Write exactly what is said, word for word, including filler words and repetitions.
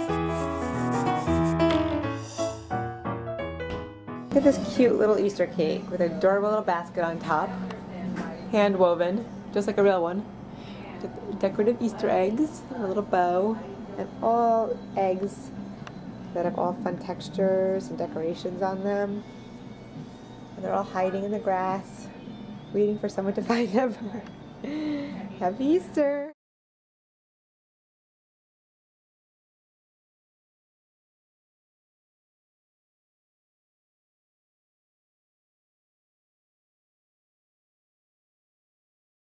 Look at this cute little Easter cake with an adorable little basket on top. Hand woven, just like a real one. With decorative Easter eggs, and a little bow, and all eggs that have all fun textures and decorations on them. And they're all hiding in the grass, waiting for someone to find them. Happy Easter!